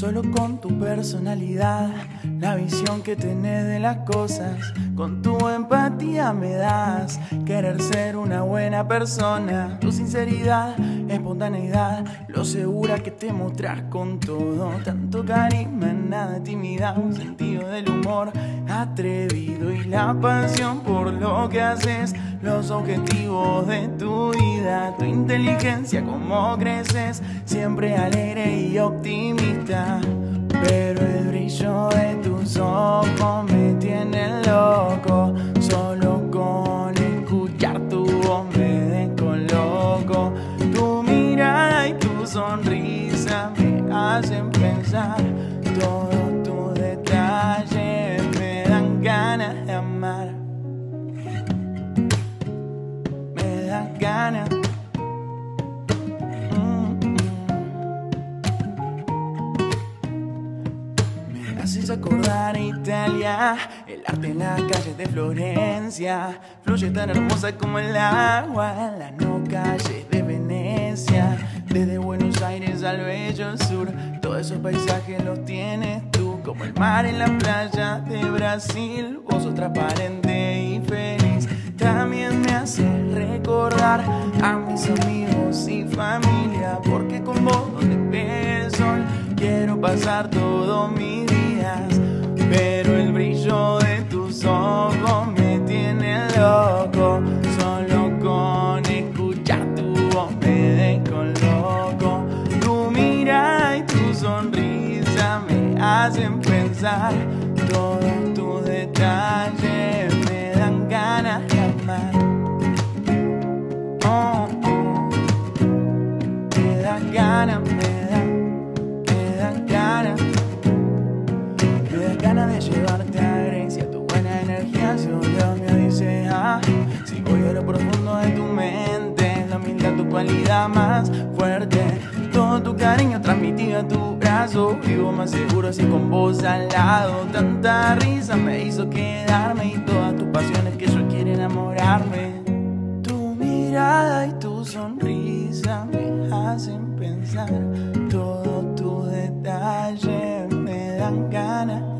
Solo con tu personalidad, la visión que tenés de las cosas, con tu empatía me das querer ser una buena persona. Tu sinceridad, espontaneidad, lo segura que te mostrás con todo. Tanto carisma, nada de timidez, un sentido del humor atrevido y la pasión por lo que haces. Los objetivos de tu vida, tu inteligencia, cómo creces, siempre alegre y optimista. Pero el brillo de tus ojos me tiene loco. Solo con escuchar tu voz me descoloco. Tu mirada y tu sonrisa me hacen pensar. Todos tus detalles me dan ganas de amar. Me dan ganas. Me haces acordar a Italia, el arte en las calles de Florencia. Fluye tan hermosa como el agua en las no calles de Venecia. Desde Buenos Aires al bello sur, todos esos paisajes los tienes tú. Como el mar en la playa de Brasil, vos sos transparente y feliz. También me haces recordar a mis amigos y familia, porque con vos donde ve el sol quiero pasar todos mis días. Pero el brillo de tus ojos me tiene loco. Solo con escuchar tu voz me descoloco. Tu mirada y tu sonrisa me hacen pensar. Todos tus detalles me dan ganas de amar. Oh, oh. Me dan ganas, me dan ganas. Me dan ganas de llevarte a Grecia. Tu buena energía, si Dios me dice, si voy a lo profundo de tu mente, la humildad tu cualidad más fuerte. Todo tu cariño transmitido a tu brazo. Vivo más seguro así con vos al lado. Tanta risa me hizo quedarme y todas tus pasiones que yo quiero enamorarme. Tu mirada y tu sonrisa me hacen pensar. Todos tus detalles me dan ganas